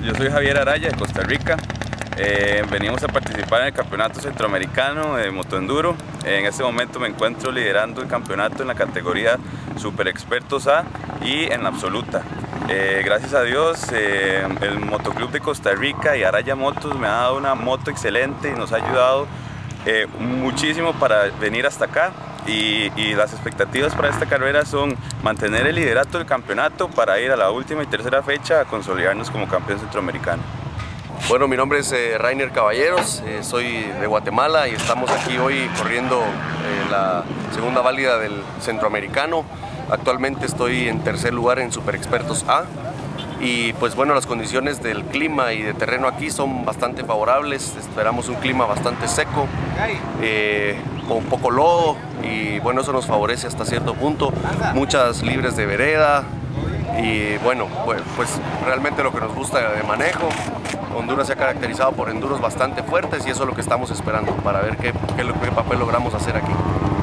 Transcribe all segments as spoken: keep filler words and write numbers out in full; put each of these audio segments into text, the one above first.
yo soy Javier Araya de Costa Rica. Eh, venimos a participar en el Campeonato Centroamericano de Motoenduro. En este momento me encuentro liderando el campeonato en la categoría Super Expertos A y en la absoluta. Eh, gracias a Dios, eh, el Motoclub de Costa Rica y Araya Motos me ha dado una moto excelente y nos ha ayudado eh, muchísimo para venir hasta acá. Y, y las expectativas para esta carrera son mantener el liderato del campeonato para ir a la última y tercera fecha a consolidarnos como campeón centroamericano. Bueno, mi nombre es eh, Rainer Caballeros, eh, soy de Guatemala y estamos aquí hoy corriendo eh, la segunda válida del centroamericano. Actualmente estoy en tercer lugar en Super Expertos A y pues bueno, las condiciones del clima y de terreno aquí son bastante favorables. Esperamos un clima bastante seco, eh, con poco lodo y bueno, eso nos favorece hasta cierto punto. Muchas libres de vereda y bueno, pues, pues realmente lo que nos gusta de manejo. Honduras se ha caracterizado por enduros bastante fuertes y eso es lo que estamos esperando para ver qué, qué, qué papel logramos hacer aquí.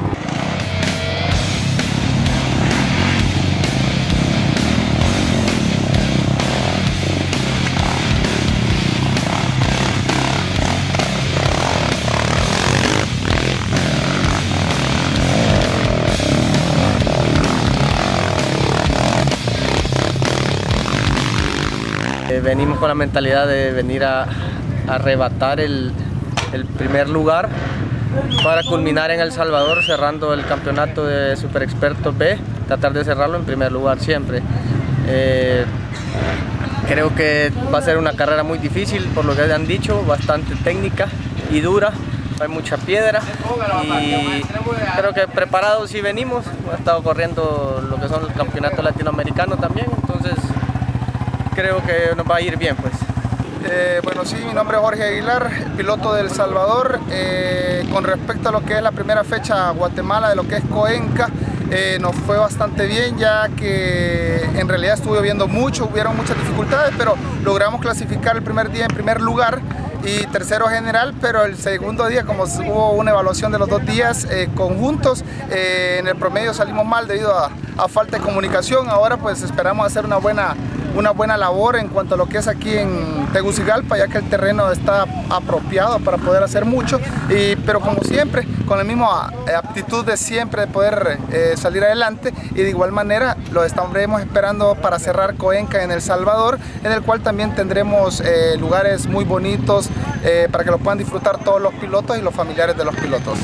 Venimos con la mentalidad de venir a, a arrebatar el, el primer lugar para culminar en El Salvador cerrando el campeonato de Super Expertos B, tratar de cerrarlo en primer lugar siempre. Eh, creo que va a ser una carrera muy difícil por lo que han dicho, bastante técnica y dura, hay mucha piedra y creo que preparados sí venimos. Hemos estado corriendo lo que son el campeonato latinoamericano también, entonces creo que nos va a ir bien pues. Eh, bueno, sí, mi nombre es Jorge Aguilar, piloto de El Salvador. Eh, con respecto a lo que es la primera fecha Guatemala de lo que es Coenca, eh, nos fue bastante bien, ya que en realidad estuvo lloviendo mucho, hubieron muchas dificultades, pero logramos clasificar el primer día en primer lugar y tercero general, pero el segundo día, como hubo una evaluación de los dos días eh, conjuntos, eh, en el promedio salimos mal debido a, a falta de comunicación. Ahora pues esperamos hacer una buena una buena labor en cuanto a lo que es aquí en Tegucigalpa, ya que el terreno está apropiado para poder hacer mucho, y, pero como siempre, con la misma aptitud de siempre de poder eh, salir adelante, y de igual manera lo estaremos esperando para cerrar Coenca en El Salvador, en el cual también tendremos eh, lugares muy bonitos eh, para que lo puedan disfrutar todos los pilotos y los familiares de los pilotos.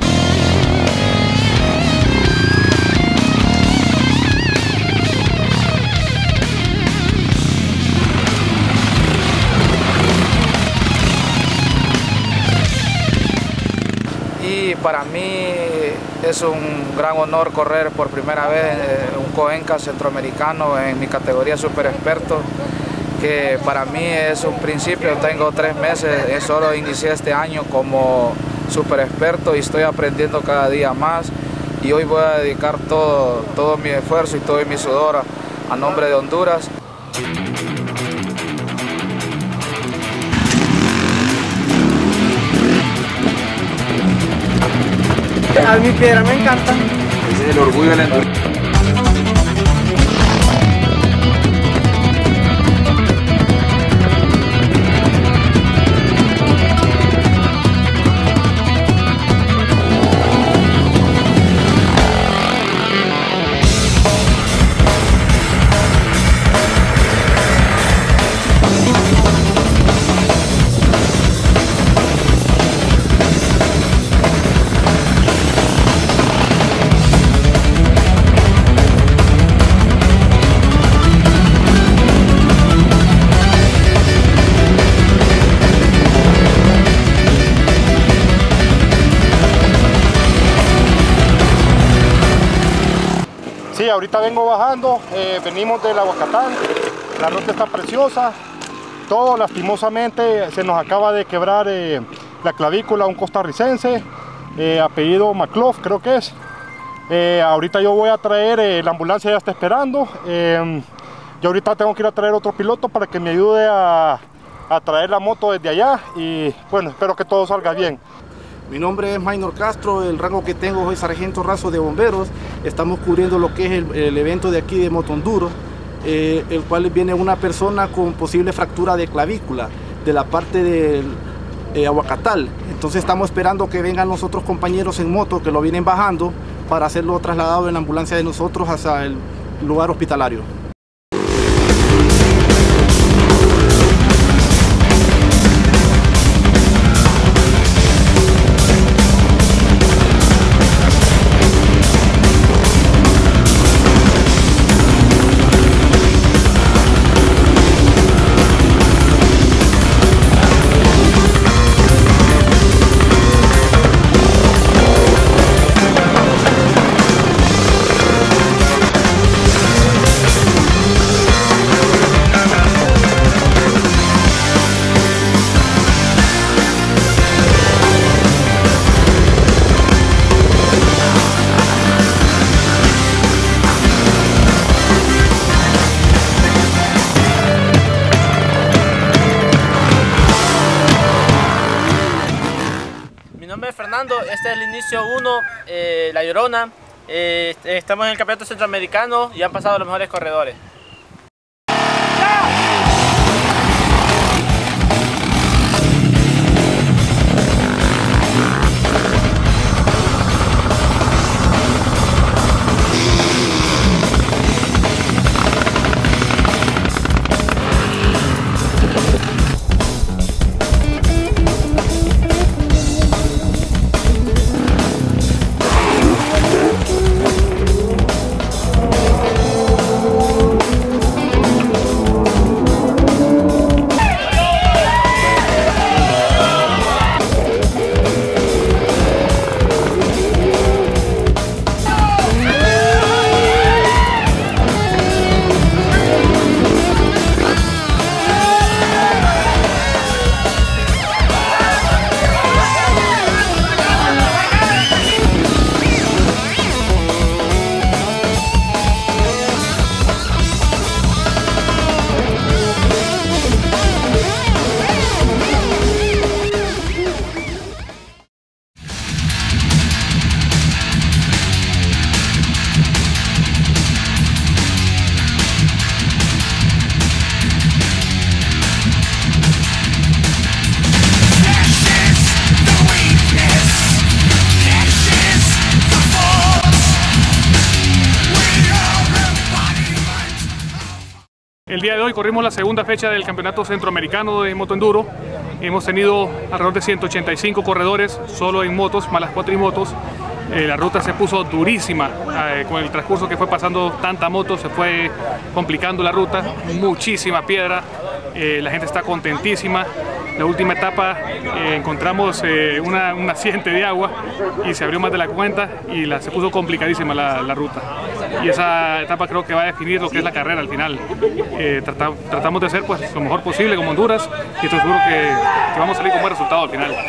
Y para mí es un gran honor correr por primera vez un Coenca centroamericano en mi categoría Super Experto, que para mí es un principio. Tengo tres meses, solo inicié este año como Super Experto y estoy aprendiendo cada día más, y hoy voy a dedicar todo, todo mi esfuerzo y todo mi sudor a, a nombre de Honduras. A mi piedra me encanta. Ese es el orgullo de la Honduras. Sí, ahorita vengo bajando, eh, venimos del Aguacatán, la ruta está preciosa, todo lastimosamente se nos acaba de quebrar eh, la clavícula, un costarricense, eh, apellido McLough creo que es. Eh, ahorita yo voy a traer, eh, la ambulancia ya está esperando, eh, yo ahorita tengo que ir a traer otro piloto para que me ayude a, a traer la moto desde allá y bueno, espero que todo salga bien. Mi nombre es Maynor Castro, el rango que tengo es sargento raso de bomberos. Estamos cubriendo lo que es el, el evento de aquí de Motoenduro. eh, el cual viene una persona con posible fractura de clavícula de la parte del eh, Aguacatal. Entonces estamos esperando que vengan los otros compañeros en moto que lo vienen bajando para hacerlo trasladado en la ambulancia de nosotros hacia el lugar hospitalario. Mi nombre es Fernando, este es el inicio uno, eh, La Llorona. Eh, estamos en el Campeonato Centroamericano y han pasado los mejores corredores. El día de hoy corrimos la segunda fecha del Campeonato Centroamericano de Motoenduro. Hemos tenido alrededor de ciento ochenta y cinco corredores solo en motos, más las cuatrimotos. Eh, la ruta se puso durísima, eh, con el transcurso que fue pasando tanta moto se fue complicando la ruta, muchísima piedra, eh, la gente está contentísima. La última etapa eh, encontramos eh, una, un naciente de agua y se abrió más de la cuenta y la, se puso complicadísima la, la ruta. Y esa etapa creo que va a definir lo que es la carrera al final. Eh, trata, tratamos de hacer pues, lo mejor posible como Honduras y estoy seguro que, que vamos a salir con buen resultado al final.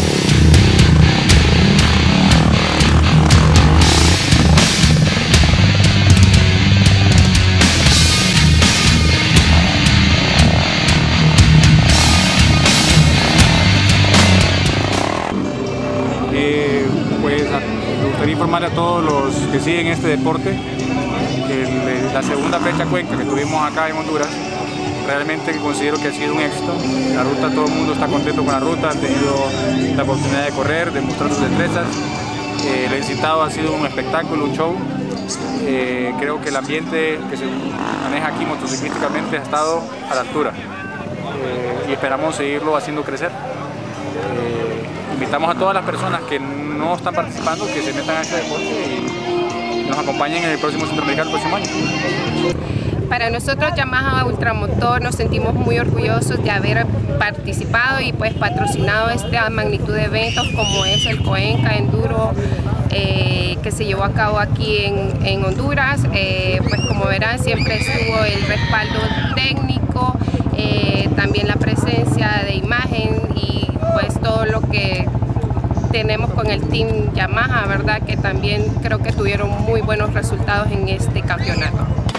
Eh, pues me gustaría informar a todos los que siguen este deporte que el, la segunda fecha Cuenca que tuvimos acá en Honduras realmente considero que ha sido un éxito. La ruta, todo el mundo está contento con la ruta, han tenido la oportunidad de correr, de mostrar sus destrezas. Eh, el incitado ha sido un espectáculo, un show. Eh, creo que el ambiente que se maneja aquí motociclísticamente ha estado a la altura eh, y esperamos seguirlo haciendo crecer. Eh, invitamos a todas las personas que no están participando que se metan a este deporte y nos acompañen en el próximo Centroamericano el próximo año. Para nosotros Yamaha Ultramotor nos sentimos muy orgullosos de haber participado y pues patrocinado esta magnitud de eventos como es el Cuenca Enduro eh, que se llevó a cabo aquí en, en Honduras. Eh, pues como verán siempre estuvo el respaldo técnico, eh, también la presencia de imagen y pues todo lo que tenemos con el Team Yamaha, ¿verdad? Que también creo que tuvieron muy buenos resultados en este campeonato.